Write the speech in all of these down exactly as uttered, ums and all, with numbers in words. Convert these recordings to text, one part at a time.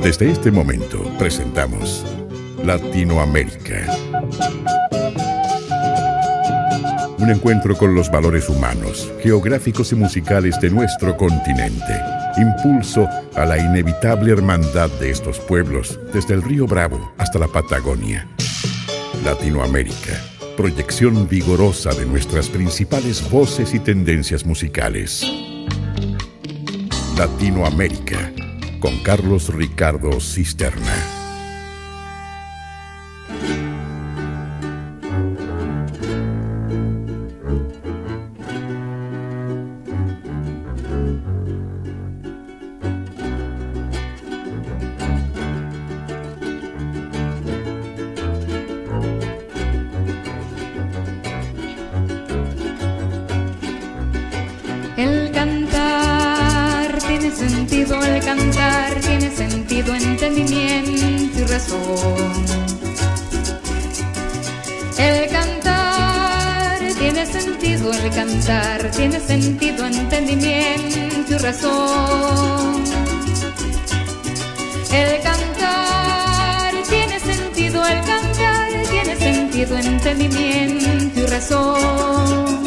Desde este momento presentamos Latinoamérica. Un encuentro con los valores humanos, geográficos y musicales de nuestro continente. Impulso a la inevitable hermandad de estos pueblos, desde el Río Bravo hasta la Patagonia. Latinoamérica, proyección vigorosa de nuestras principales voces y tendencias musicales. Latinoamérica, con Carlos Ricardo Cisterna. El cantar tiene sentido, el cantar tiene sentido, entendimiento y razón. El cantar tiene sentido, el cantar tiene sentido, entendimiento y razón. El cantar tiene sentido, el cantar tiene sentido, entendimiento y razón.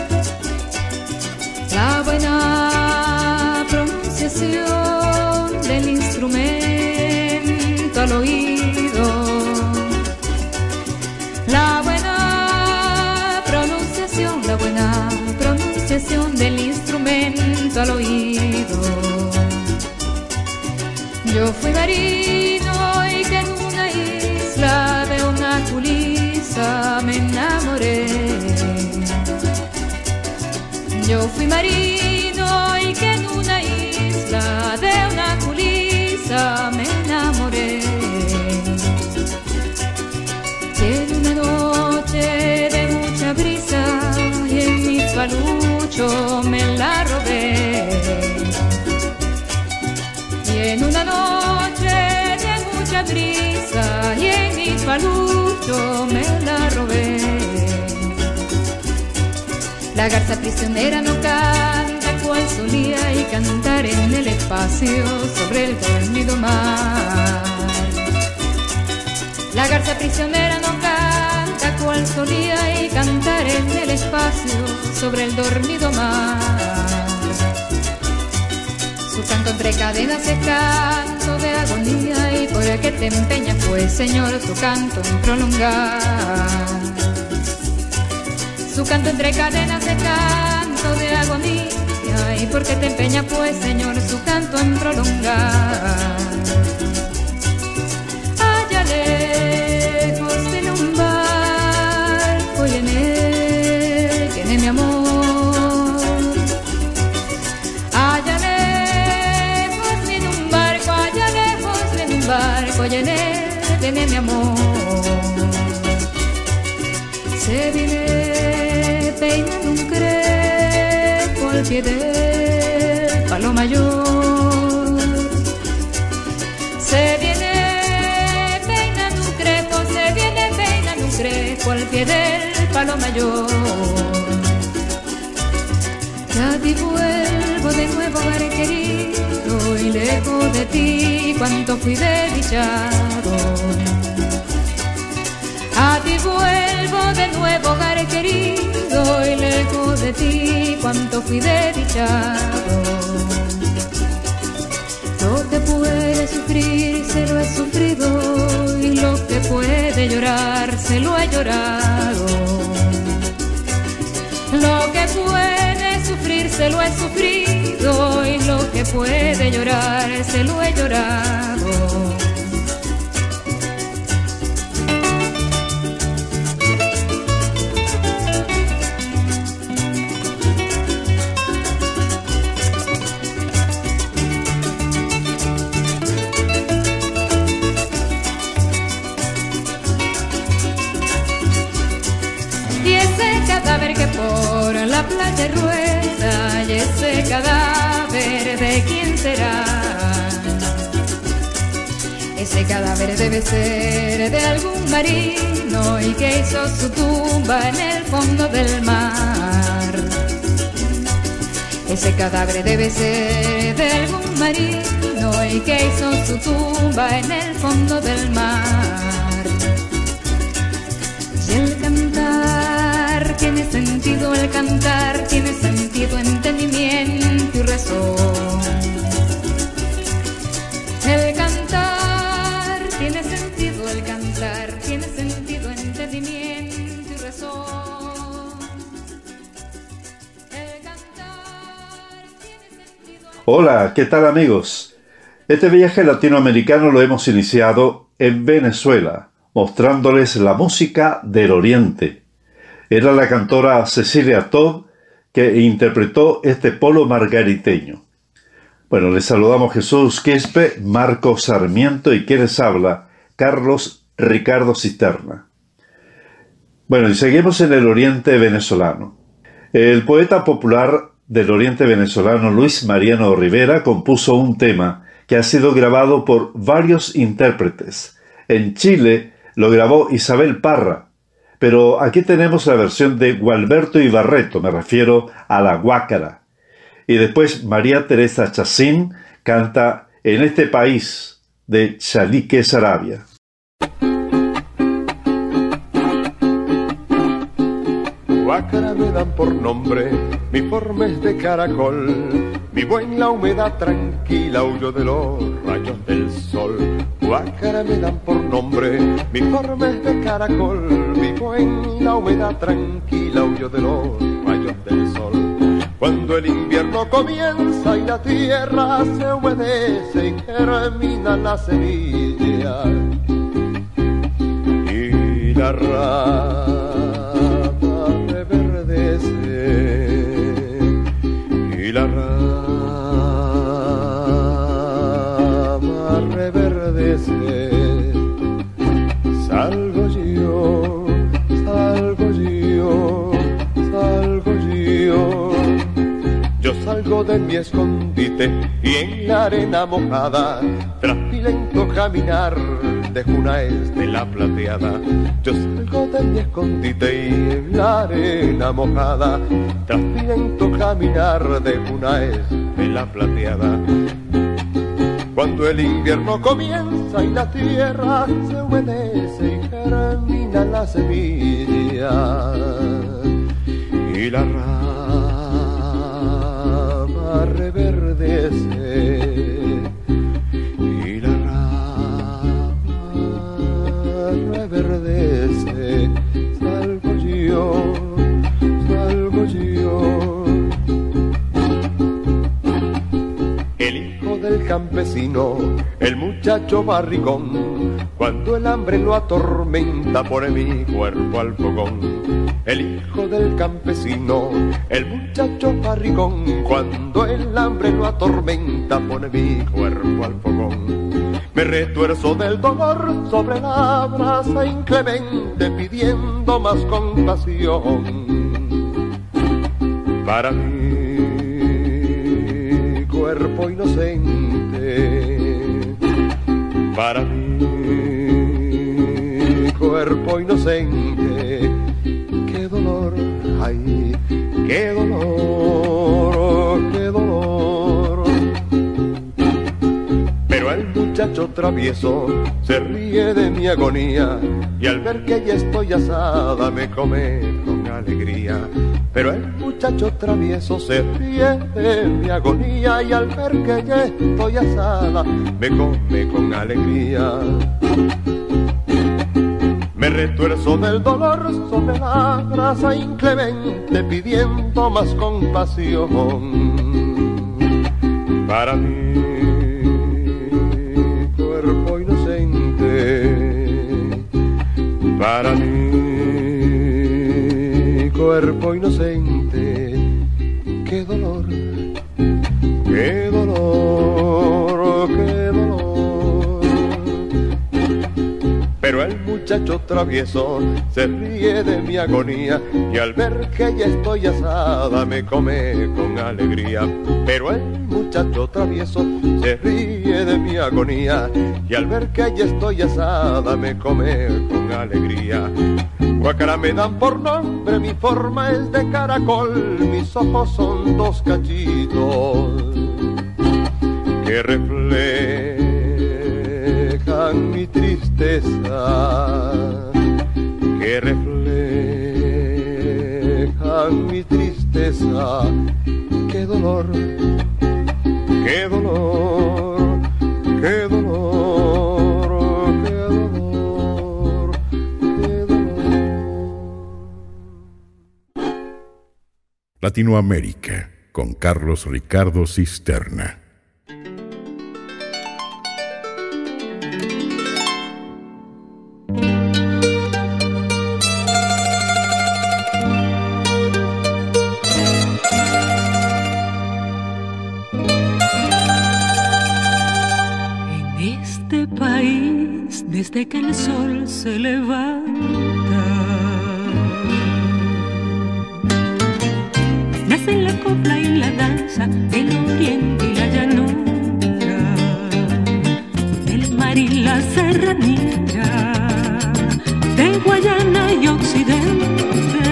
La buena pronunciación del instrumento al oído. La buena pronunciación, la buena pronunciación del instrumento al oído. Yo fui marino y que en una isla de una culisa me enamoré. Yo fui marino y que en una isla de una culisa me enamoré. Y en una noche de mucha brisa y en mi palucho me la robé. Y en una noche de mucha brisa y en mi palucho me la robé. La garza prisionera no canta cual solía y cantar en el espacio sobre el dormido mar. La garza prisionera no canta cual solía y cantar en el espacio sobre el dormido mar. Su canto entre cadenas es canto de agonía y por el que te empeñas pues, Señor, su canto en prolongar. Su canto entre cadenas es canto de agonía y por qué te empeñas pues, Señor, su canto en prolongar. Allá lejos tiene un barco y en él tiene mi amor. Allá lejos viene un barco, allá lejos viene un barco y en él tiene mi amor. Se viene peinando un crepo al pie del palo mayor. Se viene peinando un crepo, se viene peinando un crepo al pie del palo mayor. Ya ti vuelvo de nuevo, hogar querido, y lejos de ti cuánto fui desdichado. A ti vuelvo de nuevo, hogar querido, y lejos de ti cuánto fui desdichado. Lo que puede sufrir se lo he sufrido, y lo que puede llorar se lo he llorado. Lo que puede sufrir se lo he sufrido, y lo que puede llorar se lo he llorado. Que por la playa rueda, y ese cadáver de quién será. Ese cadáver debe ser de algún marino y que hizo su tumba en el fondo del mar. Ese cadáver debe ser de algún marino vino y que hizo su tumba en el fondo del mar. Y el cantar tiene sentido, el cantar tiene sentido, entendimiento y razón. El cantar tiene sentido, el cantar tiene sentido, entendimiento y razón. El cantar tiene sentido. Hola, ¿qué tal amigos? Este viaje latinoamericano lo hemos iniciado en Venezuela, mostrándoles la música del Oriente. Era la cantora Cecilia Todd que interpretó este polo margariteño. Bueno, les saludamos Jesús Quispe, Marco Sarmiento y quien les habla, Carlos Ricardo Cisterna. Bueno, y seguimos en el Oriente venezolano. El poeta popular del Oriente venezolano Luis Mariano Rivera compuso un tema que ha sido grabado por varios intérpretes. En Chile lo grabó Isabel Parra, pero aquí tenemos la versión de Gualberto Ibarreto, me refiero a La Guácara. Y después María Teresa Chacín canta En este país de Chalique Sarabia. Guácara me dan por nombre, mi forma es de caracol, vivo en la humedad tranquila, huyo de los rayos del sol. Guácara me dan por nombre, mi forma es de caracol, vivo en la humedad tranquila, huyo de los rayos del sol. Cuando el invierno comienza y la tierra se humedece y germina la semilla y la rama reverdece y la rama reverdece, salgo yo, salgo yo, salgo yo. Yo salgo de mi escondite y en la arena mojada, tras mi lento caminar, dejo una estela plateada. Yo salgo de mi escondite y en la arena mojada, tras mi lento caminar, dejo una estela plateada. Cuando el invierno comienza y la tierra se humedece y germina la semilla y la rama reverdece y la rama reverdece, salgo yo, salgo yo. El hijo del campesino, el muchacho barrigón, cuando el hambre lo atormenta pone mi cuerpo al fogón. El hijo del campesino, el muchacho barrigón, cuando el hambre lo atormenta pone mi cuerpo al fogón. Me retuerzo del dolor sobre la brasa inclemente pidiendo más compasión para mi cuerpo inocente, para mi cuerpo inocente. Qué dolor, ay, qué dolor, qué dolor. Pero el muchacho travieso se ríe de mi agonía y al ver que ya estoy asada me come con alegría. Pero el muchacho travieso se ríe de mi agonía y al ver que ya estoy asada me come con alegría. Me retuerzo del dolor sobre la grasa inclemente pidiendo más compasión para mi cuerpo inocente, para mi cuerpo inocente. Qué dolor, qué dolor, qué dolor. Pero el muchacho travieso se ríe de mi agonía y al ver que ya estoy asada me come con alegría. Pero el muchacho travieso se ríe de mi agonía y al ver que ya estoy asada me come con alegría. Guácara me dan por nombre, mi forma es de caracol, mis ojos son dos cachitos que reflejan tristeza, que reflejan mi tristeza. Qué dolor, qué dolor, qué dolor, qué dolor, qué dolor. Latinoamérica, con Carlos Ricardo Cisterna. Desde que el sol se levanta, nacen la copla y la danza del oriente y la llanura, del mar y la serranía, de Guayana y occidente.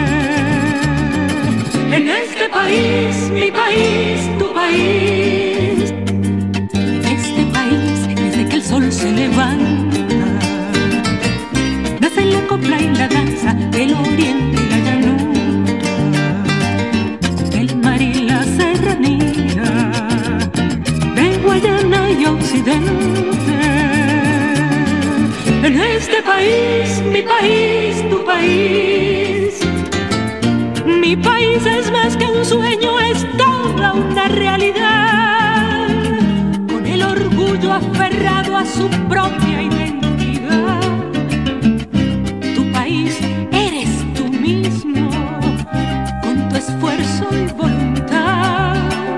En este país, mi país, tu país, en este país, desde que el sol se levanta, la copla y la danza del oriente y la llanura, del mar y la serranía, de Guayana y occidente. En este país, mi país, tu país, mi país es más que un sueño, es toda una realidad, con el orgullo aferrado a su propia identidad. Esfuerzo y voluntad.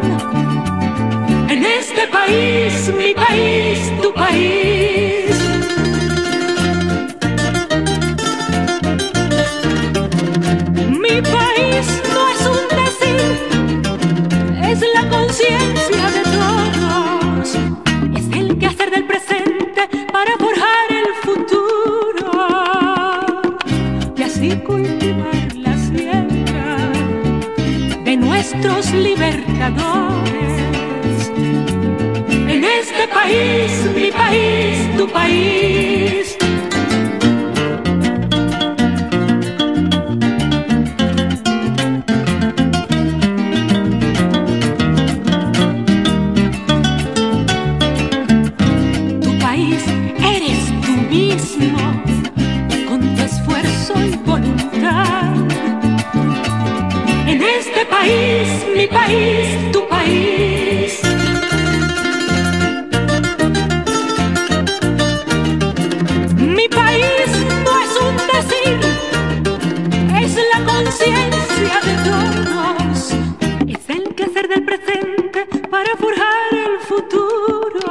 En este país, mi país, tu país, mi país no es un decir, es la conciencia de todos, es el quehacer del presente para forjar el futuro y así cultivar la siembra de nuestros libertadores. En este país, mi país, tu país, tu país eres tú mismo, con tu esfuerzo y voluntad. En este país, mi país, tu país, mi país no es un decir, es la conciencia de todos, es el quehacer del presente para forjar el futuro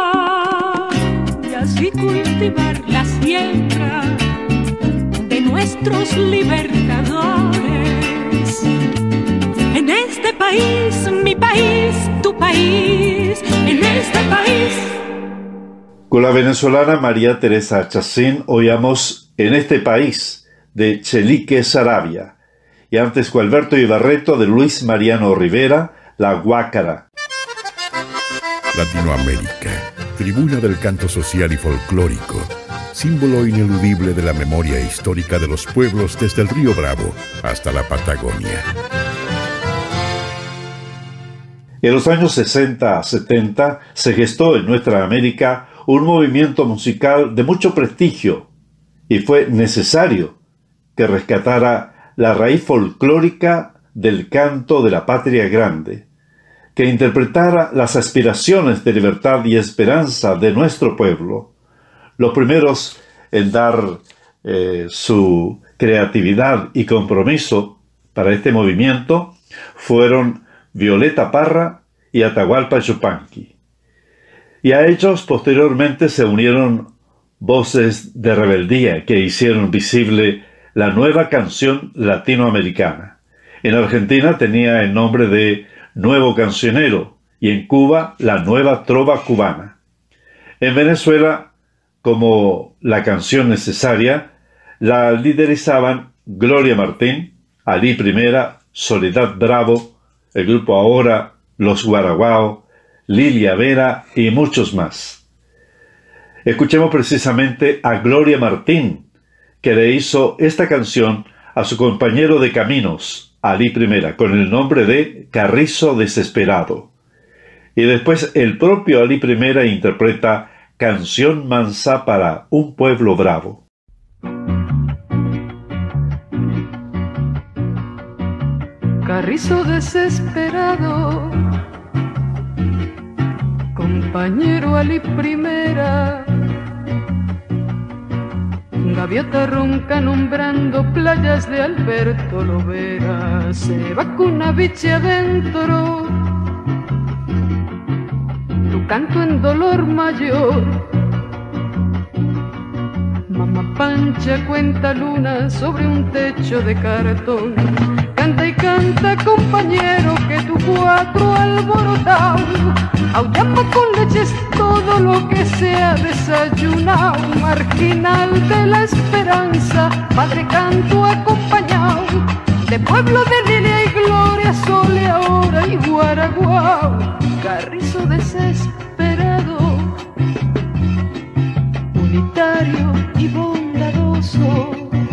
y así cultivar la siembra de nuestros libertadores. En este país, mi país, tu país, en este país. Con la venezolana María Teresa Chacín oíamos En este país de Chelique Saravia y antes con Alberto Ibarreto de Luis Mariano Rivera, La Guácara. Latinoamérica, tribuna del canto social y folclórico, símbolo ineludible de la memoria histórica de los pueblos desde el río Bravo hasta la Patagonia. En los años sesenta a setenta se gestó en nuestra América un movimiento musical de mucho prestigio y fue necesario que rescatara la raíz folclórica del canto de la patria grande, que interpretara las aspiraciones de libertad y esperanza de nuestro pueblo. Los primeros en dar eh, su creatividad y compromiso para este movimiento fueron Violeta Parra y Atahualpa Yupanqui. Y a ellos posteriormente se unieron voces de rebeldía que hicieron visible la nueva canción latinoamericana. En Argentina tenía el nombre de Nuevo Cancionero y en Cuba la Nueva Trova Cubana. En Venezuela, como la canción necesaria, la liderizaban Gloria Martín, Alí Primera, Soledad Bravo, el grupo Ahora, Los Guaraguao, Lilia Vera y muchos más. Escuchemos precisamente a Gloria Martín, que le hizo esta canción a su compañero de caminos, Alí Primera, con el nombre de Carrizo Desesperado. Y después el propio Alí Primera interpreta Canción Mansa para un pueblo bravo. Carrizo desesperado, compañero Alí Primera, gaviota ronca nombrando playas de Alberto Lovera, se va con una biche adentro, tu canto en dolor mayor. Mamá Pancha cuenta luna sobre un techo de cartón. Canta y canta, compañero, que tu cuatro alborotao aullama con leches todo lo que se ha desayunado. Marginal de la esperanza, padre canto acompañado de pueblo de Lilia y Gloria, Sole ahora y Guaraguao. Carrizo desesperado, unitario y bondadoso,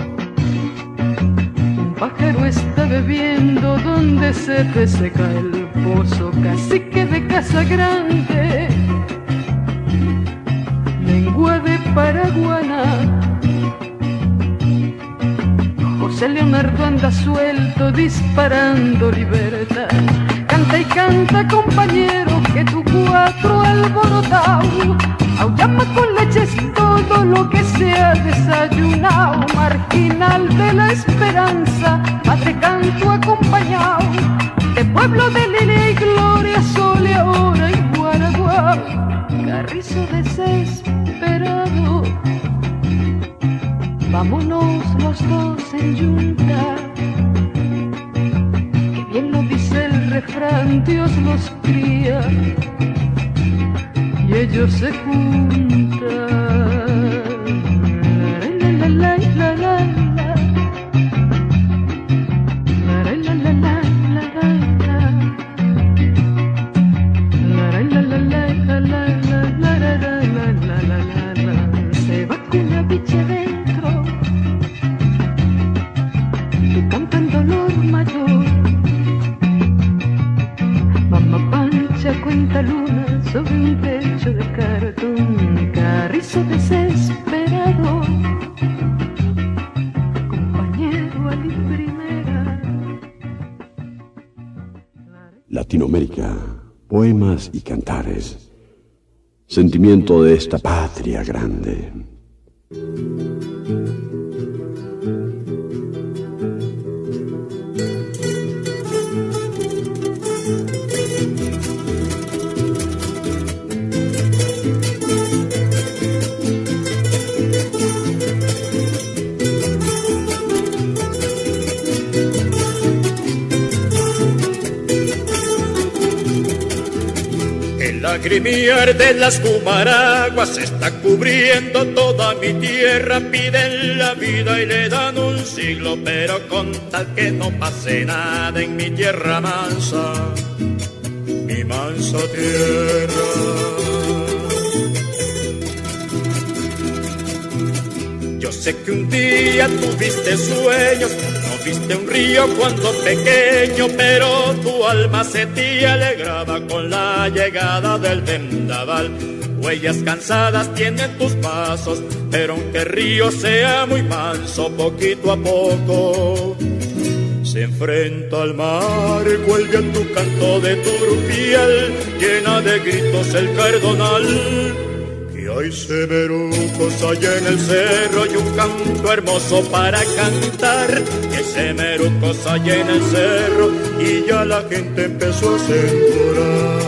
un pájaro está bebiendo donde se te seca el pozo. Cacique de casa grande, lengua de Paraguana, José Leonardo anda suelto disparando libertad. Canta y canta, compañero, que tu cuatro alborotao aullama con leches todo lo que se ha desayunado. Marginal de la esperanza, padre canto acompañado de pueblo de Lilia y Gloria, Sole ahora y Guaraguao. Carrizo desesperado, vámonos los dos en yunta, que bien lo dice el refrán, Dios los cría y ellos se juntan. La, la, la, la, la, la. La, la, la, la, la, la. La, la, la, la, la, la, la, la, la. Se va con una bicha dentro, tu canto en dolor mayor. Mamá Pancha cuenta luna sobre un techo de cartón. Carrizo desesperado, compañero Alí Primera. Latinoamérica, poemas y cantares, sentimiento de esta patria grande. Lagrimiar de las Cumaraguas está cubriendo toda mi tierra. Piden la vida y le dan un siglo, pero con tal que no pase nada en mi tierra mansa, mi mansa tierra. Yo sé que un día tuviste sueños, no viste un río cuando pequeño, pero tu alma se te alegraba con la llegada del vendaval. Huellas cansadas tienen tus pasos, pero aunque el río sea muy manso, poquito a poco se enfrenta al mar. Vuelve a tu canto de turpial, llena de gritos el cardonal. Hay semerucos allá en el cerro y un canto hermoso para cantar. Hay semerucos allá en el cerro y ya la gente empezó a sembrar.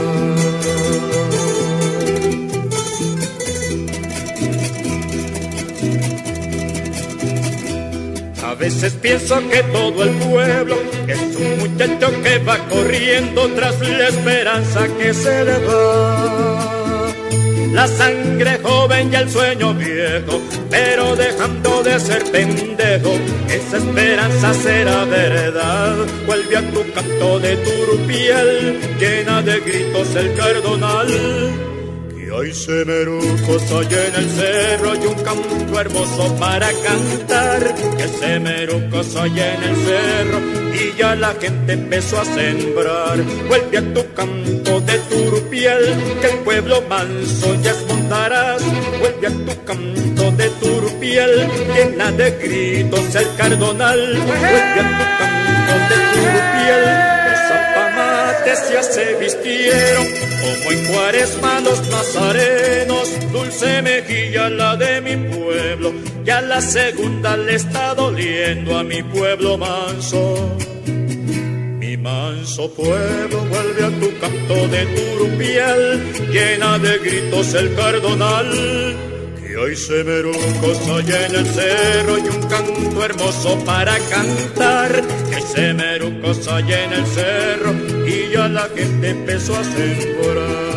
A veces pienso que todo el pueblo es un muchacho que va corriendo tras la esperanza que se le va. La sangre joven y el sueño viejo, pero dejando de ser pendejo, esa esperanza será verdad. Vuelve a tu canto de turpial, llena de gritos el cardonal. Que Hay semerucos allá en el cerro y un canto hermoso para cantar. Que semerucos allá en el cerro y ya la gente empezó a sembrar. Vuelve a tu canto de turupiel, que el pueblo manso ya esmontarás. Vuelve a tu canto de turupiel, llena de gritos el cardonal. Vuelve a tu canto de turupiel, que zapamates ya se vistieron como en Cuaresma los nazarenos. Dulce mejilla la de mi pueblo, ya la segunda le está doliendo a mi pueblo manso. Mi manso pueblo, vuelve a tu canto de turupiel, llena de gritos el cardonal. Que hay semerucos allá en el cerro y un canto hermoso para cantar. Que hay semerucos allá en el cerro y ya la gente empezó a sembrar.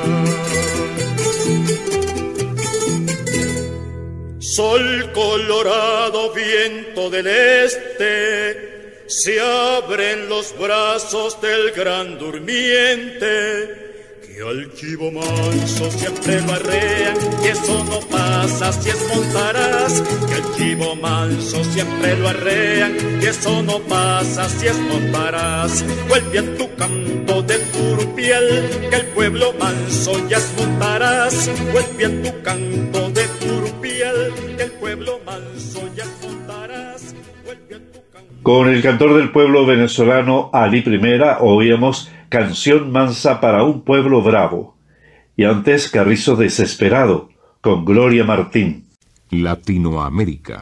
Sol colorado, viento del este, se abren los brazos del gran durmiente. Que al chivo manso siempre lo arrean, y eso no pasa si es montarás. Que al chivo manso siempre lo arrean, y eso no pasa si es montarás. Vuelve a tu canto de turupiel, que el pueblo manso ya es montarás. Vuelve a tu canto de turupiel, que el pueblo manso ya es montarás. Vuelve a tu canto. Con el cantor del pueblo venezolano Ali Primera oíamos Canción mansa para un pueblo bravo, y antes Carrizo Desesperado con Gloria Martín. Latinoamérica.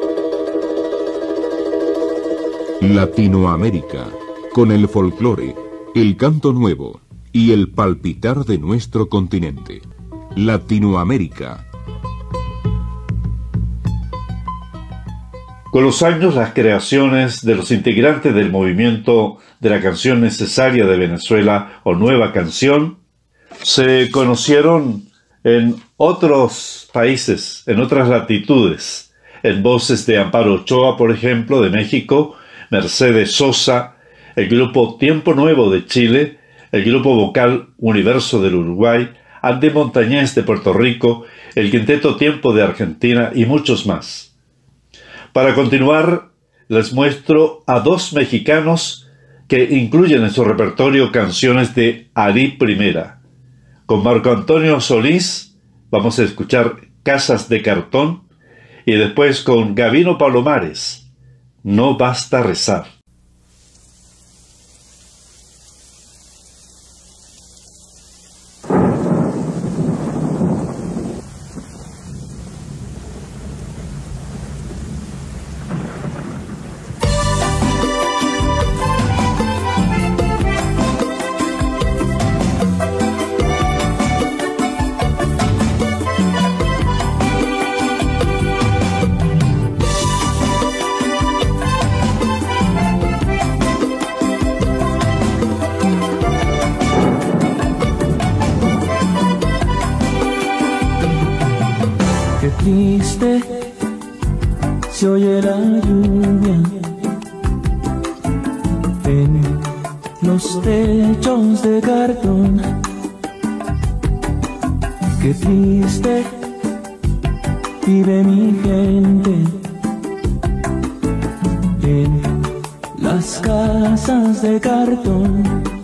Latinoamérica, con el folclore, el canto nuevo y el palpitar de nuestro continente. Latinoamérica. Con los años, las creaciones de los integrantes del movimiento de la canción necesaria de Venezuela o Nueva Canción se conocieron en otros países, en otras latitudes, en voces de Amparo Ochoa, por ejemplo, de México, Mercedes Sosa, el grupo Tiempo Nuevo de Chile, el grupo vocal Universo del Uruguay, Andy Montañez de Puerto Rico, el Quinteto Tiempo de Argentina y muchos más. Para continuar, les muestro a dos mexicanos que incluyen en su repertorio canciones de Ali Primera. Con Marco Antonio Solís vamos a escuchar Casas de Cartón y después con Gabino Palomares, No Basta Rezar. Triste se oye la lluvia en los techos de cartón. Qué triste vive mi gente en las casas de cartón.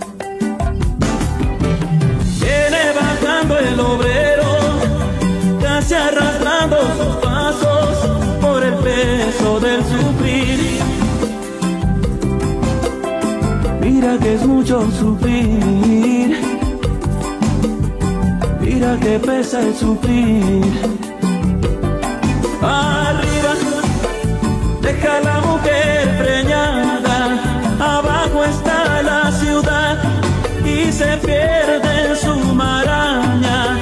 Viene bajando el obrero, casi arrastrando sus pasos por el peso del sufrir. Mira que es mucho sufrir, mira que pesa el sufrir. Arriba deja la mujer preñada, abajo está la ciudad y se pierde en su maraña.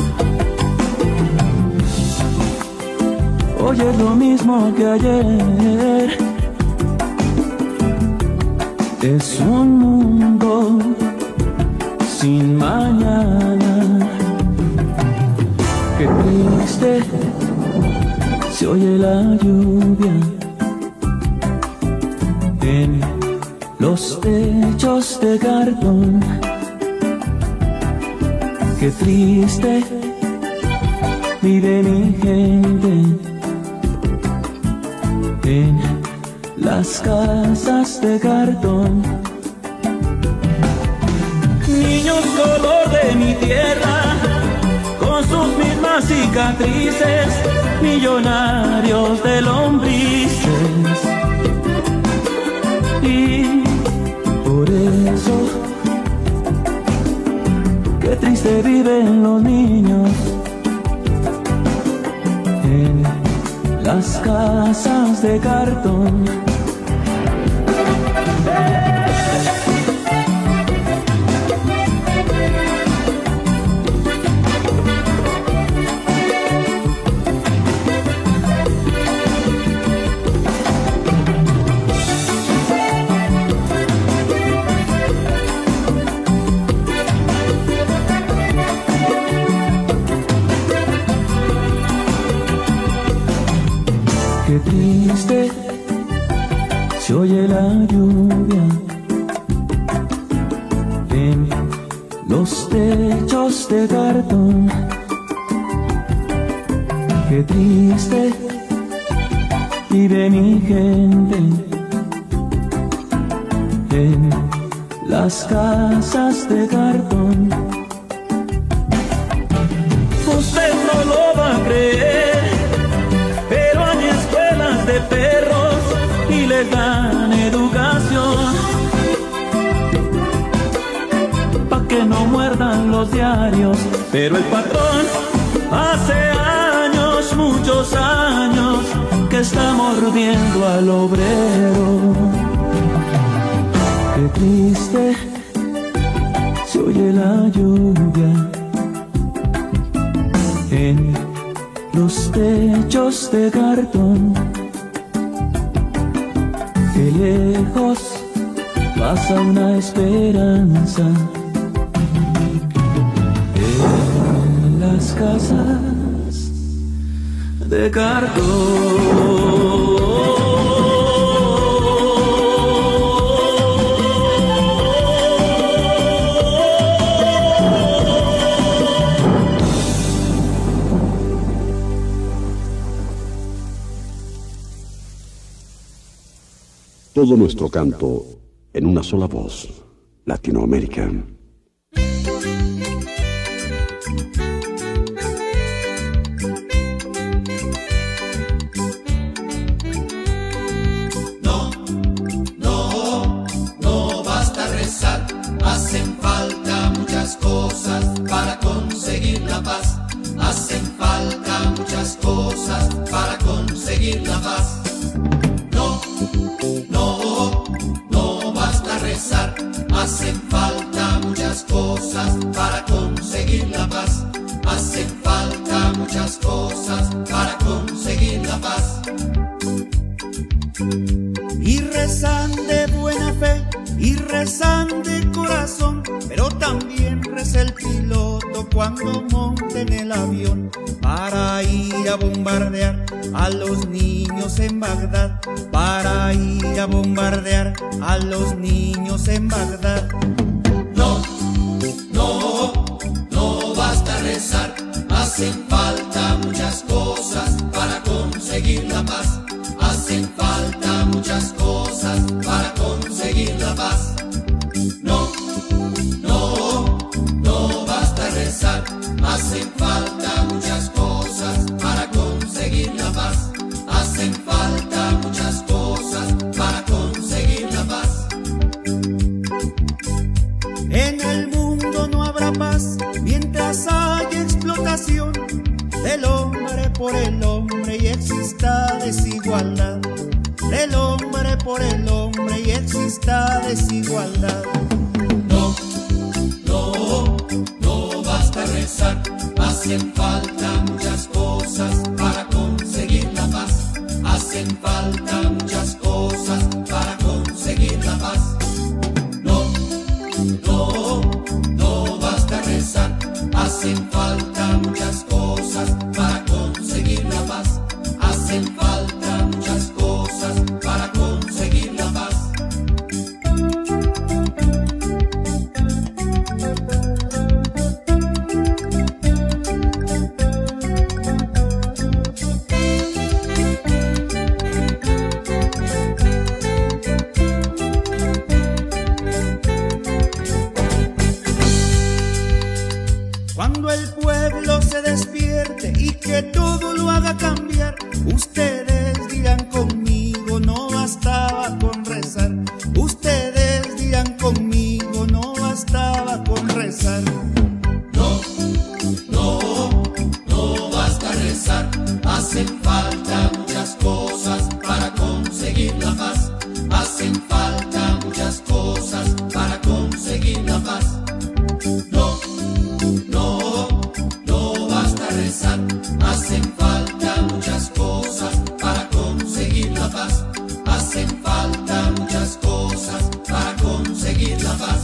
Hoy es lo mismo que ayer, es un mundo sin mañana. Qué triste se oye la lluvia en los techos de cartón. Qué triste vive mi gente en las casas de cartón. Niños color de mi tierra, con sus mismas cicatrices, millonarios de lombrices. Y por eso, qué triste viven los niños en las casas de cartón. Qué triste se oye la lluvia en los techos de cartón. Qué triste vive mi gente en las casas de cartón. Usted no lo va a creer, pero hay escuelas de perros y les dan educación pa' que no muerdan los diarios. Pero el patrón hace años, muchos años, que está mordiendo al obrero. Qué triste se oye la lluvia en los techos de cartón. Qué lejos pasa una esperanza en las casas de cartón. Todo nuestro canto en una sola voz, Latinoamérica. No, no, no basta rezar, hacen falta muchas cosas para conseguir la paz. Hacen falta muchas cosas para conseguir la paz. Hacen falta muchas cosas para conseguir la paz. Hacen falta muchas cosas para conseguir la paz. Y rezan de buena fe, y rezan de corazón, pero también reza el piloto cuando monta en el avión para ir a bombardear a los niños en Bagdad, para ir a bombardear a los niños en Bagdad. No, no, no basta rezar, hacen falta muchas cosas para conseguir la paz. Hacen falta muchas cosas para conseguir la paz. No, no, no basta rezar, hacen falta muchas cosas para conseguir la paz. Hacen falta muchas cosas para conseguir la paz. En el mundo no habrá paz mientras haya explotación del hombre por el hombre y exista desigualdad. Del hombre por el hombre y exista desigualdad. No, no, no basta rezar, hacen falta muchas cosas para conseguir la paz. Hacen falta muchas cosas para conseguir la paz. No, no, no basta rezar, hacen falta muchas cosas para conseguir la paz. Hacen falta muchas cosas para conseguir la paz. pueblo se despierte y que todo lo haga cambiar. Ustedes dirán conmigo, no bastaba con rezar. Ustedes dirán conmigo, no bastaba con rezar. No, no, no basta rezar. Hacen falta muchas cosas para conseguir la paz. Hacen falta muchas cosas para conseguir la paz. No, no, no basta rezar. Hacen falta muchas cosas para conseguir la paz. Hacen falta muchas cosas para conseguir la paz.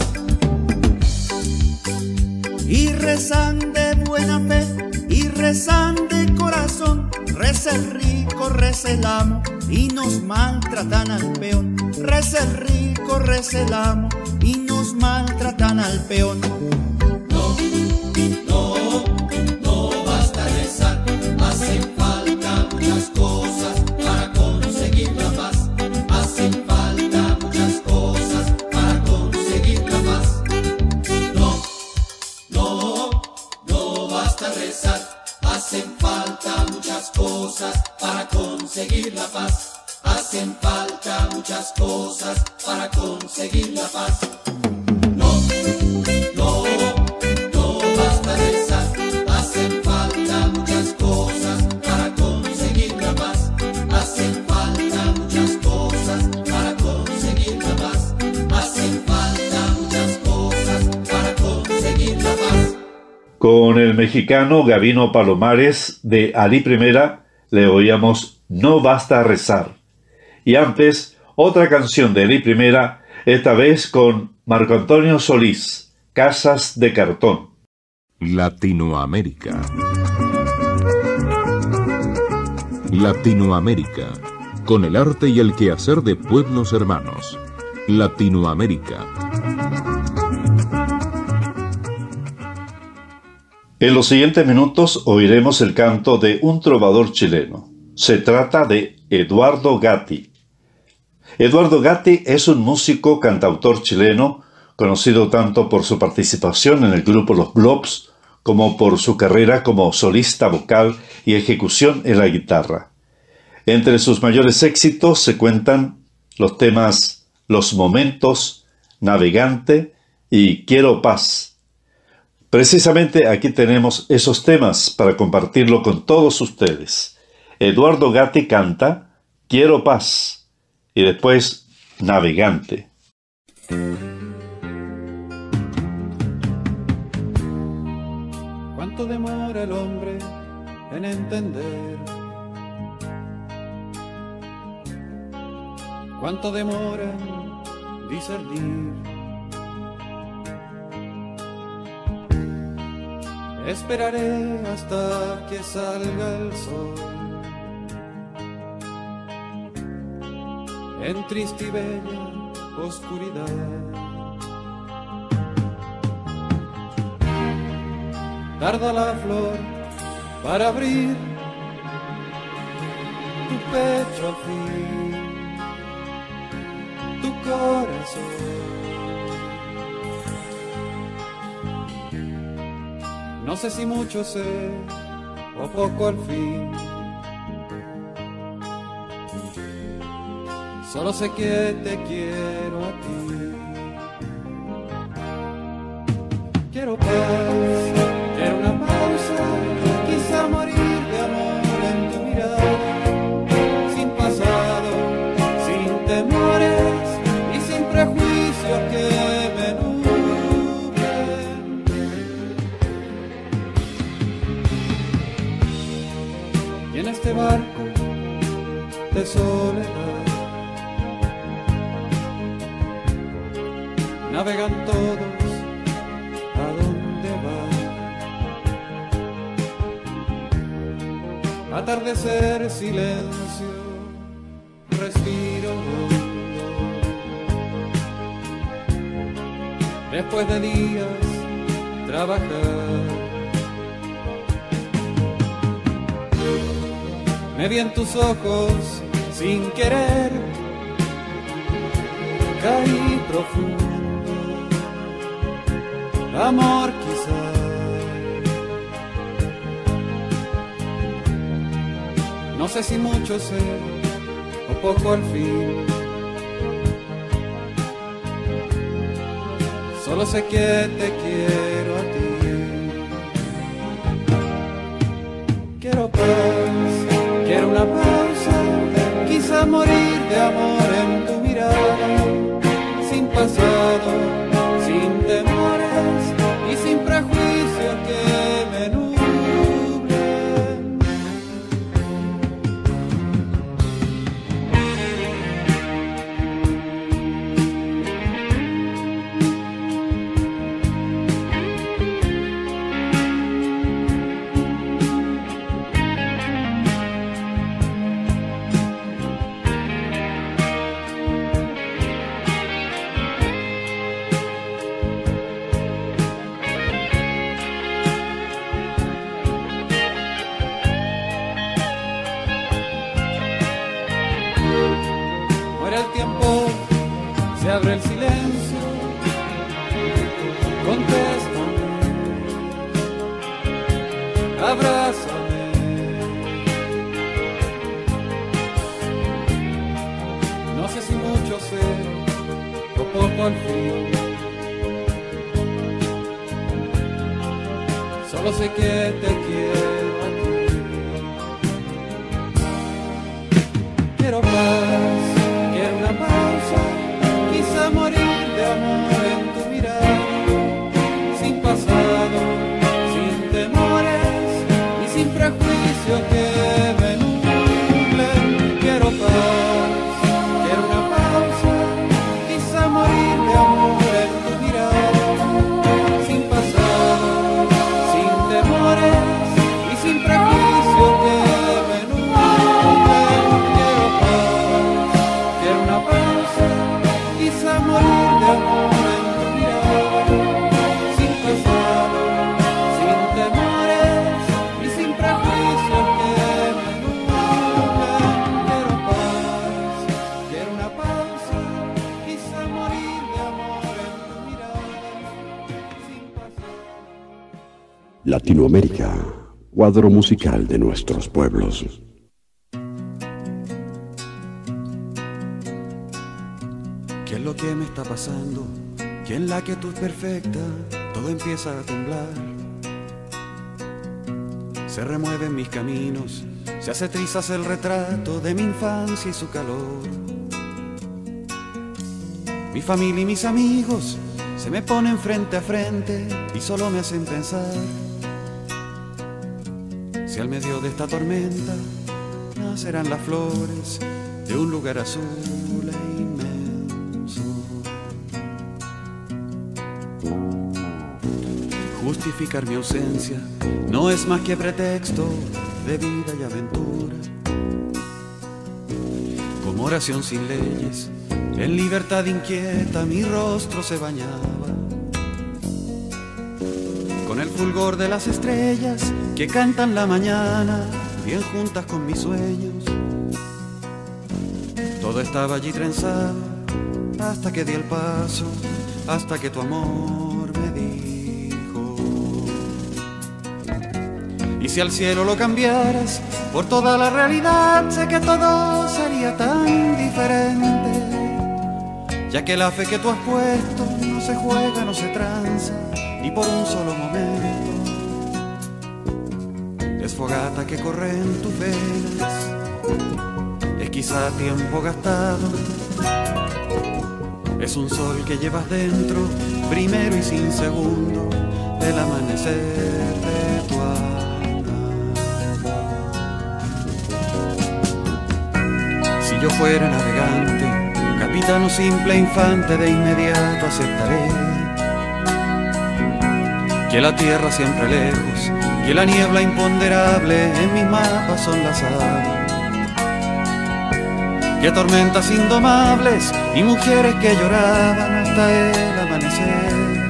Y rezan de buena fe, y rezan de corazón. Reza el rico, reza el amo, y nos maltratan al peón. Reza el rico, reza el amo, y nos maltratan al peón. No, no, no basta rezar. Hacen falta muchas cosas para conseguir la paz. Hacen falta muchas cosas para conseguir la paz. No, no, no basta rezar. Hacen falta muchas cosas para conseguir la paz. Hacen falta muchas cosas para conseguir la paz. No, no, no basta rezar. Hacen falta muchas cosas para conseguir la paz. Hacen falta muchas cosas para conseguir la paz. Hacen falta muchas cosas para conseguir la paz. Con el mexicano Gabino Palomares de Alí Primera le oíamos No basta rezar. Y antes, otra canción de Alí Primera, esta vez con Marco Antonio Solís, Casas de Cartón. Latinoamérica. Latinoamérica, con el arte y el quehacer de pueblos hermanos. Latinoamérica. En los siguientes minutos oiremos el canto de un trovador chileno. Se trata de Eduardo Gatti. Eduardo Gatti es un músico cantautor chileno, conocido tanto por su participación en el grupo Los Blobs, como por su carrera como solista vocal y ejecución en la guitarra. Entre sus mayores éxitos se cuentan los temas Los Momentos, Navegante y Quiero Paz. Precisamente aquí tenemos esos temas para compartirlo con todos ustedes. Eduardo Gatti canta Quiero Paz y después Navegante. ¿Cuánto demora el hombre en entender? ¿Cuánto demora en discernir? Esperaré hasta que salga el sol en triste y bella oscuridad. Tarda la flor para abrir tu pecho al fin, tu corazón. No sé si mucho sé o poco al fin. Solo sé que te quiero a ti. Quiero paz, quiero una pausa, quizá morir de amor en tu mirada, sin pasado, sin temores y sin prejuicios que me nublen. Y en este barco de soledad navegan todos a donde van. Atardecer, silencio, respiro hondo. Después de días trabajar, me vi en tus ojos sin querer, caí profundo. Amor quizá, No sé si mucho sé o poco al fin. Solo sé que te quiero a ti. Quiero paz, quiero una pausa, quizá morir de amor en tu mirada, sin pasado, sin temores y sin prejuicios que me nublen. Se abre el silencio, contéstame, abrázame. No sé si mucho sé o poco al fin. Solo sé que te quiero a ti. Quiero paz, quiero una pausa, quizá morir de amor en tu mirada, sin pasado, sin temores y sin prejuicios que me nublen. Quiero paz, quiero una pausa, quizá morir de amor en tu mirada, sin pasado, sin temores y sin prejuicios que me nublen. Quiero paz, quiero una pausa, quizá morir de amor en tu mirada, sin pasado, sin temores y sin prejuicios que me nublen. Quiero paz, quiero una pausa, quizá morir de amor en tu mirada, sin pasado. Latinoamérica, cuadro musical de nuestros pueblos. ¿Qué es lo que me está pasando? Que en la quietud perfecta todo empieza a temblar. Se remueven mis caminos, se hace trizas el retrato de mi infancia y su calor. Mi familia y mis amigos se me ponen frente a frente y solo me hacen pensar si al medio de esta tormenta nacerán las flores de un lugar azul e inmenso. Justificar mi ausencia no es más que pretexto de vida y aventura. Como oración sin leyes, en libertad inquieta mi rostro se bañaba con el fulgor de las estrellas que cantan la mañana, bien juntas con mis sueños. Todo estaba allí trenzado hasta que di el paso, hasta que tu amor me dijo: y si al cielo lo cambiaras por toda la realidad, sé que todo sería tan diferente, ya que la fe que tú has puesto no se juega, no se tranza, ni por un solo momento. Es fogata que corre en tus venas, es quizá tiempo gastado, es un sol que llevas dentro, primero y sin segundo, del amanecer de tu alma. Si yo fuera navegante, capitán o simple infante, de inmediato aceptaré que la tierra siempre lejos, que la niebla imponderable en mis mapas son las aves, que tormentas indomables y mujeres que lloraban hasta el amanecer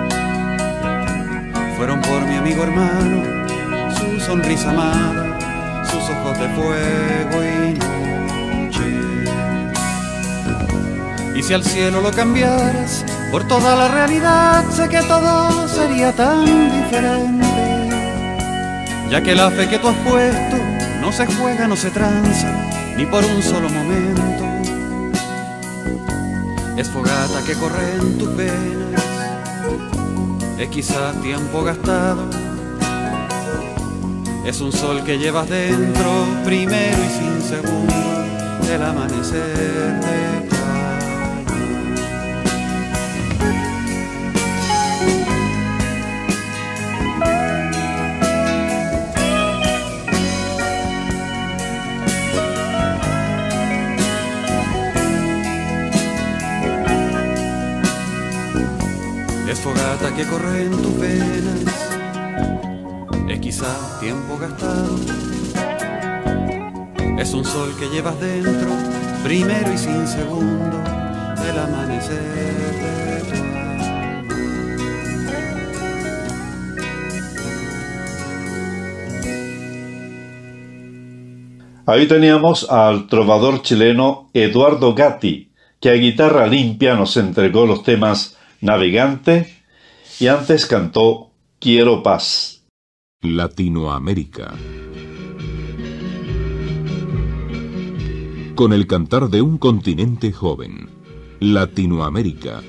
fueron por mi amigo hermano, su sonrisa amada, sus ojos de fuego y noche. Y si al cielo lo cambiaras por toda la realidad, sé que todo sería tan diferente, ya que la fe que tú has puesto no no se juega, no se tranza, ni por un solo momento. Es fogata que corre en tus venas, es quizá tiempo gastado. Es un sol que llevas dentro, primero y sin segundo, del amanecer de Es fogata que corre en tus venas, es quizá tiempo gastado. Es un sol que llevas dentro, primero y sin segundo, del amanecer de tu alma. Ahí teníamos al trovador chileno Eduardo Gatti, que a guitarra limpia nos entregó los temas Navegante y antes cantó Quiero Paz. Latinoamérica. Con el cantar de un continente joven. Latinoamérica.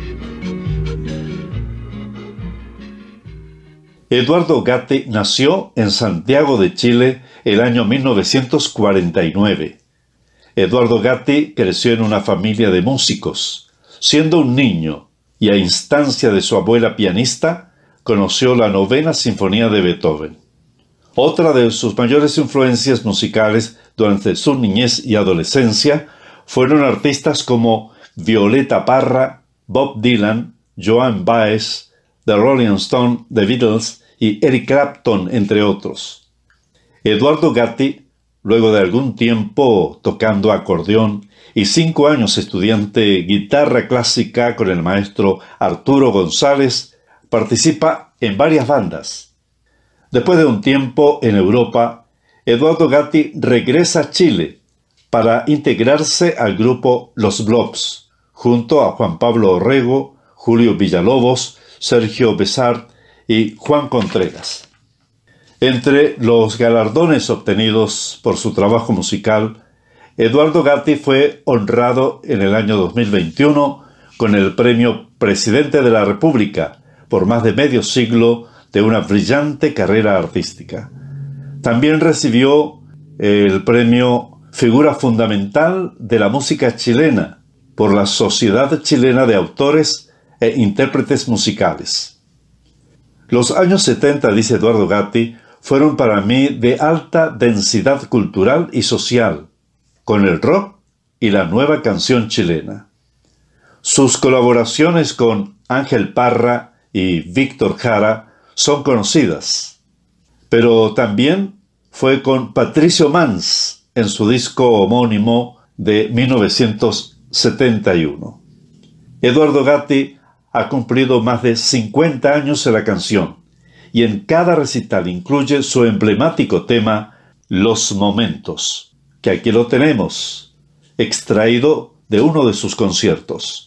Eduardo Gatti nació en Santiago de Chile el año mil novecientos cuarenta y nueve. Eduardo Gatti creció en una familia de músicos. Siendo un niño y a instancia de su abuela pianista, conoció la novena sinfonía de Beethoven. Otra de sus mayores influencias musicales durante su niñez y adolescencia fueron artistas como Violeta Parra, Bob Dylan, Joan Baez, The Rolling Stones, The Beatles y Eric Clapton, entre otros. Eduardo Gatti, luego de algún tiempo tocando acordeón y cinco años estudiante guitarra clásica con el maestro Arturo González, participa en varias bandas. Después de un tiempo en Europa, Eduardo Gatti regresa a Chile para integrarse al grupo Los Blobs, junto a Juan Pablo Orrego, Julio Villalobos, Sergio Besart y Juan Contreras. Entre los galardones obtenidos por su trabajo musical, Eduardo Gatti fue honrado en el año dos mil veintiuno con el premio Presidente de la República por más de medio siglo de una brillante carrera artística. También recibió el premio Figura Fundamental de la Música Chilena por la Sociedad Chilena de Autores e Intérpretes Musicales. Los años setenta, dice Eduardo Gatti, fueron para mí de alta densidad cultural y social, con el rock y la nueva canción chilena. Sus colaboraciones con Ángel Parra y Víctor Jara son conocidas, pero también fue con Patricio Mans en su disco homónimo de mil novecientos setenta y uno. Eduardo Gatti ha cumplido más de cincuenta años en la canción y en cada recital incluye su emblemático tema Los Momentos, que aquí lo tenemos, extraído de uno de sus conciertos.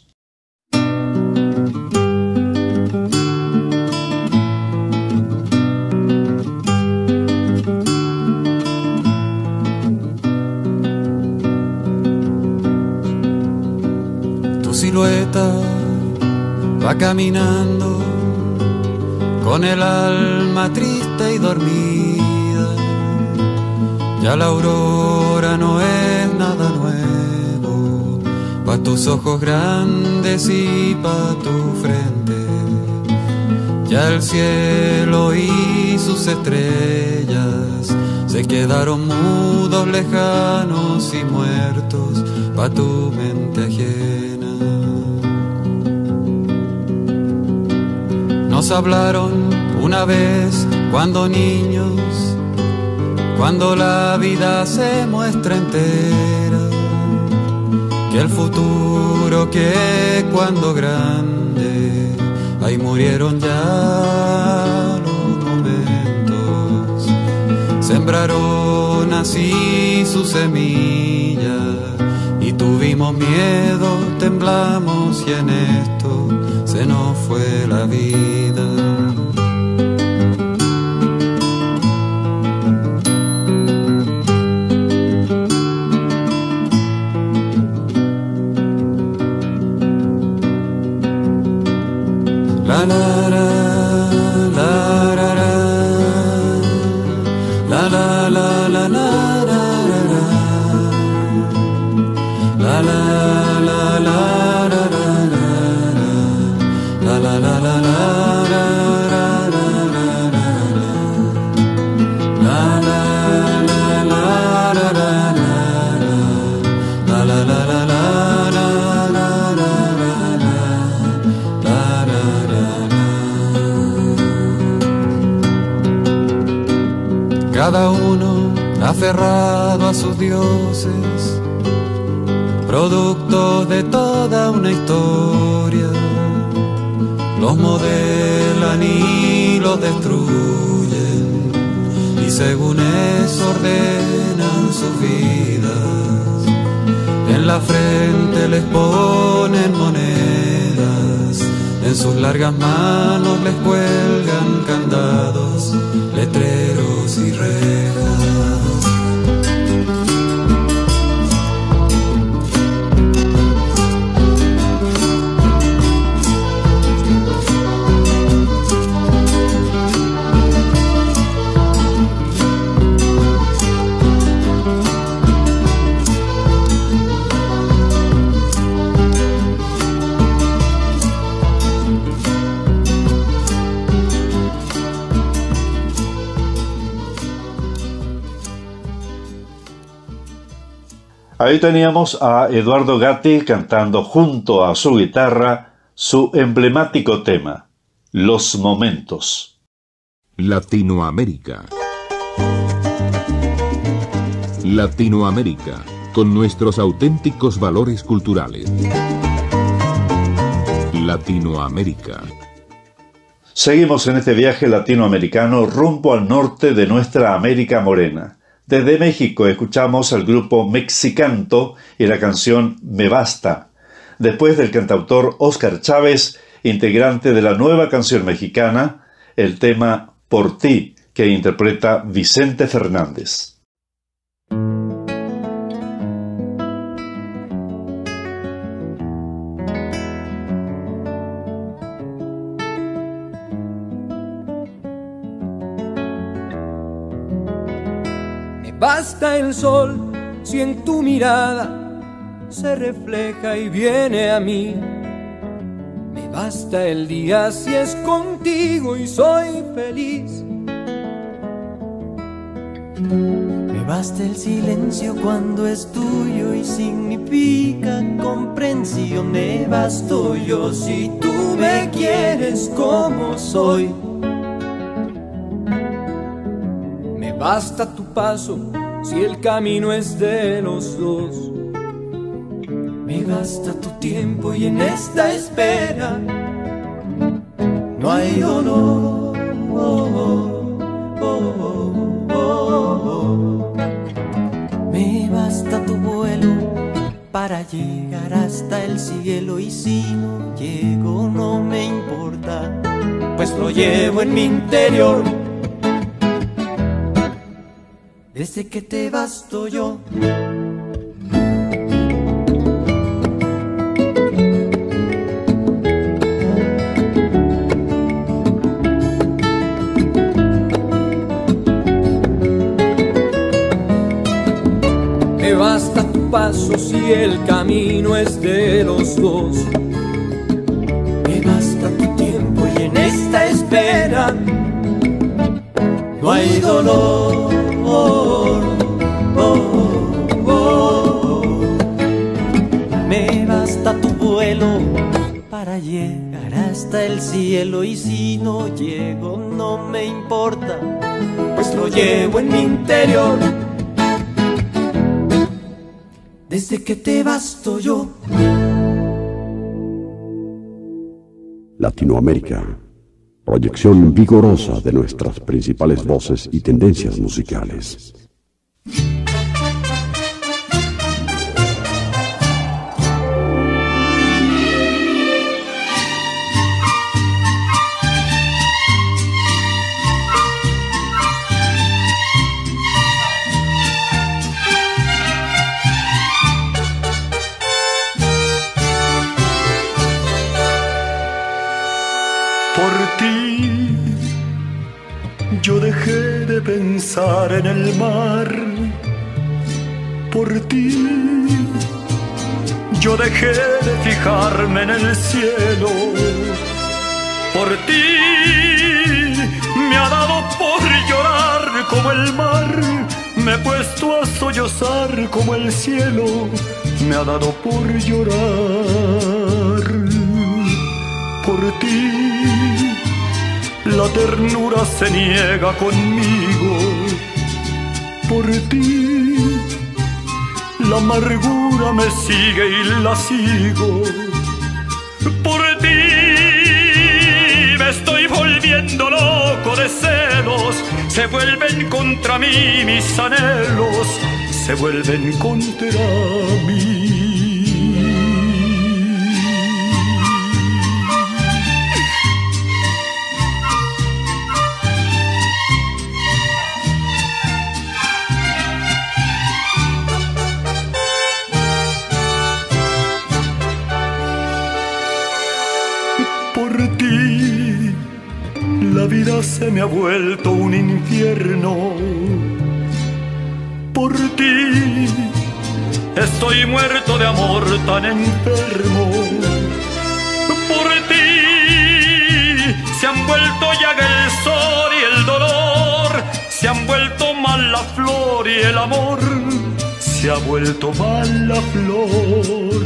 Tu silueta va caminando con el alma triste y dormida. Ya la aurora no es nada nuevo, pa' tus ojos grandes y pa' tu frente. Ya el cielo y sus estrellas se quedaron mudos, lejanos y muertos pa' tu mente ajena. Nos hablaron una vez cuando niños, cuando la vida se muestra entera, que el futuro que cuando grande, ahí murieron ya los momentos. Sembraron así su semilla y tuvimos miedo, temblamos y en esto se nos fue la vida. La la la la la la la la la la la la la la la la la la. Cada uno aferrado a sus dioses, producto de toda una historia, los modelan y los destruyen, y según eso ordenan sus vidas. En la frente les ponen monedas, en sus largas manos les cuelgan candados, letreros y rejas. Ahí teníamos a Eduardo Gatti cantando junto a su guitarra su emblemático tema, Los Momentos. Latinoamérica. Latinoamérica, con nuestros auténticos valores culturales. Latinoamérica. Seguimos en este viaje latinoamericano rumbo al norte de nuestra América Morena. Desde México escuchamos al grupo Mexicanto y la canción Me Basta, después del cantautor Óscar Chávez, integrante de la nueva canción mexicana, el tema Por Ti, que interpreta Vicente Fernández. Basta el sol si en tu mirada se refleja y viene a mí. Me basta el día si es contigo y soy feliz. Me basta el silencio cuando es tuyo y significa comprensión. Me basto yo si tú me quieres como soy. Me basta tu paso si el camino es de los dos. Me basta tu tiempo y en esta espera no hay dolor. Oh, oh, oh, oh, oh. Me basta tu vuelo para llegar hasta el cielo, y si no llego no me importa, pues lo llevo en mi interior. Desde que te basto yo. Me basta tu paso si el camino es de los dos. Me basta tu tiempo y en esta espera no hay dolor. Oh, oh, oh, oh. Me basta tu vuelo para llegar hasta el cielo, y si no llego no me importa, pues lo llevo en mi interior. Desde que te basto yo. Latinoamérica. Proyección vigorosa de nuestras principales voces y tendencias musicales. Yo dejé de pensar pensar en el mar. Por ti yo dejé de fijarme en el cielo. Por ti me ha dado por llorar como el mar. Me he puesto a sollozar como el cielo. Me ha dado por llorar. Por ti la ternura se niega conmigo. Por ti la amargura me sigue y la sigo. Por ti me estoy volviendo loco de celos. Se vuelven contra mí mis anhelos. Se vuelven contra mí. La vida se me ha vuelto un infierno. Por ti estoy muerto de amor tan enfermo. Por ti se han vuelto llaga el sol y el dolor. Se han vuelto mal la flor y el amor. Se ha vuelto mal la flor.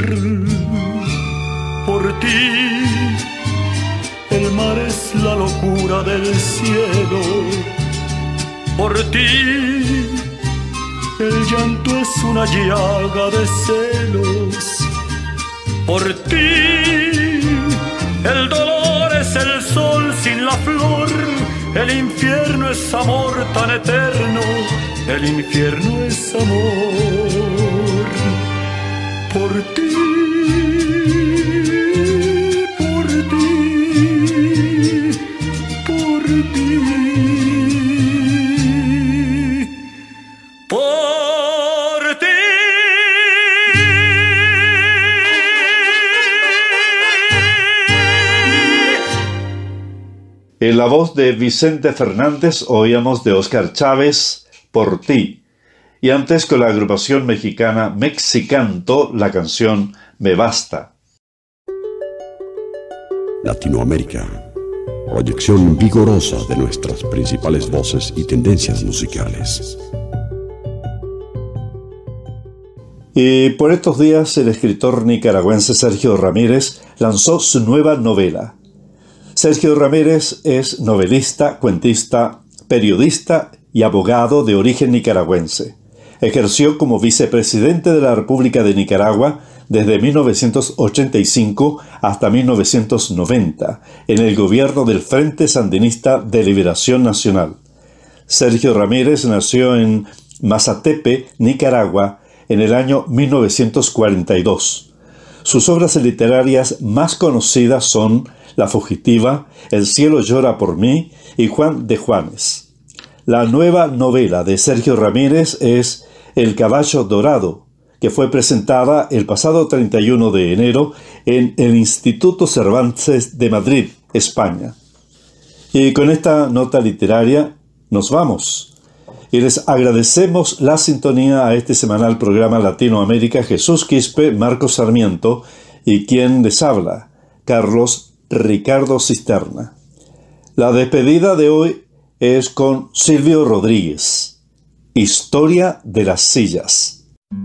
Por ti el mar es la locura del cielo. Por ti el llanto es una llaga de celos. Por ti el dolor es el sol sin la flor. El infierno es amor tan eterno. El infierno es amor. Por ti En la voz de Vicente Fernández oíamos de Óscar Chávez, Por ti. Y antes con la agrupación mexicana Mexicanto, la canción Me Basta. Latinoamérica. Proyección vigorosa de nuestras principales voces y tendencias musicales. Y por estos días el escritor nicaragüense Sergio Ramírez lanzó su nueva novela. Sergio Ramírez es novelista, cuentista, periodista y abogado de origen nicaragüense. Ejerció como vicepresidente de la República de Nicaragua desde mil novecientos ochenta y cinco hasta mil novecientos noventa en el gobierno del Frente Sandinista de Liberación Nacional. Sergio Ramírez nació en Mazatepe, Nicaragua, en el año mil novecientos cuarenta y dos. Sus obras literarias más conocidas son La fugitiva, El cielo llora por mí y Juan de Juanes. La nueva novela de Sergio Ramírez es El caballo dorado, que fue presentada el pasado treinta y uno de enero en el Instituto Cervantes de Madrid, España. Y con esta nota literaria nos vamos. Y les agradecemos la sintonía a este semanal programa Latinoamérica. Jesús Quispe, Marcos Sarmiento y quien les habla, Carlos Ricardo Cisterna. La despedida de hoy es con Silvio Rodríguez. Historia de las sillas.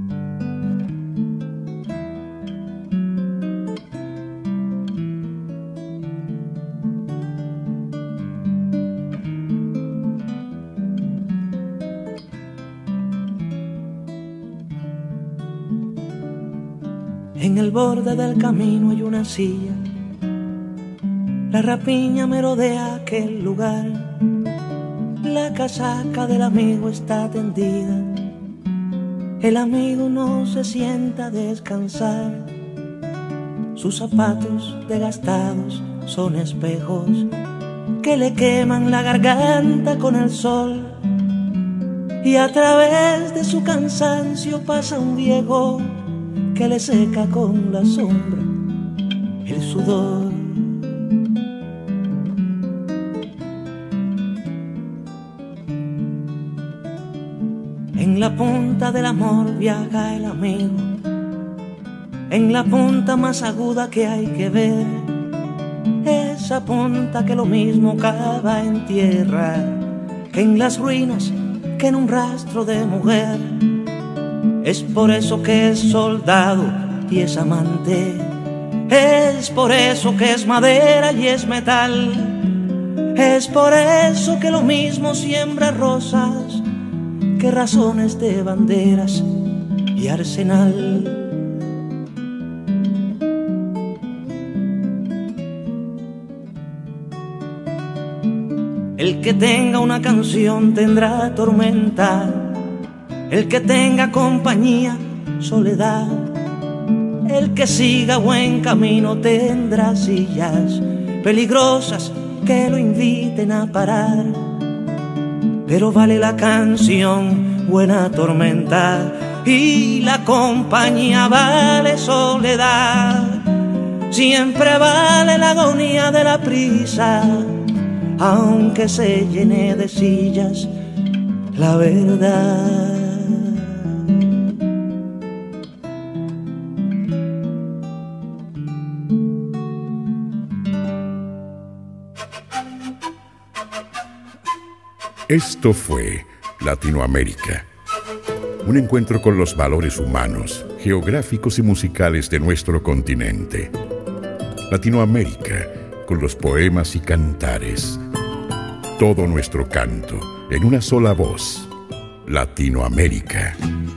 En el borde del camino hay una silla. La rapiña merodea aquel lugar. La casaca del amigo está tendida. El amigo no se sienta a descansar. Sus zapatos desgastados son espejos que le queman la garganta con el sol. Y a través de su cansancio pasa un viejo que le seca con la sombra el sudor. En la punta del amor viaja el amigo, en la punta más aguda que hay que ver, esa punta que lo mismo cava en tierra, que en las ruinas, que en un rastro de mujer. Es por eso que es soldado y es amante, es por eso que es madera y es metal, es por eso que lo mismo siembra rosas que razones de banderas y arsenal. El que tenga una canción tendrá tormenta, el que tenga compañía, soledad, el que siga buen camino tendrá sillas peligrosas que lo inviten a parar. Pero vale la canción buena tormenta y la compañía vale soledad. Siempre vale la agonía de la prisa, aunque se llene de sillas la verdad. Esto fue Latinoamérica, un encuentro con los valores humanos, geográficos y musicales de nuestro continente. Latinoamérica, con los poemas y cantares, todo nuestro canto en una sola voz. Latinoamérica.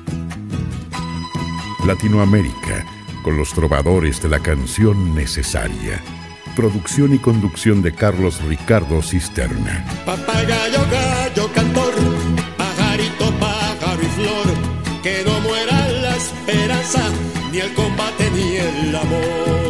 Latinoamérica, con los trovadores de la canción necesaria. Producción y conducción de Carlos Ricardo Cisterna. Papagayo, gallo, cantor, pajarito, pájaro y flor, que no muera la esperanza, ni el combate ni el amor.